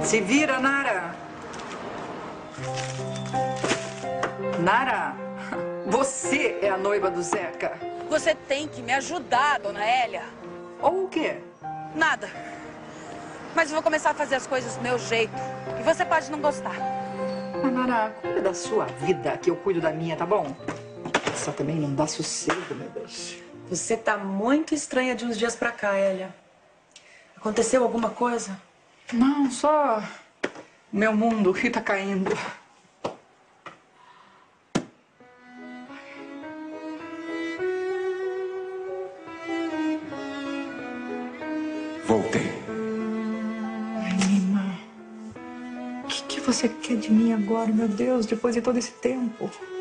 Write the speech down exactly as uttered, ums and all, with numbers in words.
Se vira, Nara. Nara, você é a noiva do Zeca. Você tem que me ajudar, dona Hélia. Ou o quê? Nada. Mas eu vou começar a fazer as coisas do meu jeito. E você pode não gostar. Ah, Nara, cuida da sua vida, que eu cuido da minha, tá bom? Essa também não dá sossego, meu Deus. Você tá muito estranha de uns dias pra cá, Hélia. Aconteceu alguma coisa? Não, só meu mundo que tá caindo. Voltei. Ai, Lima, o que, que você quer de mim agora, meu Deus, depois de todo esse tempo?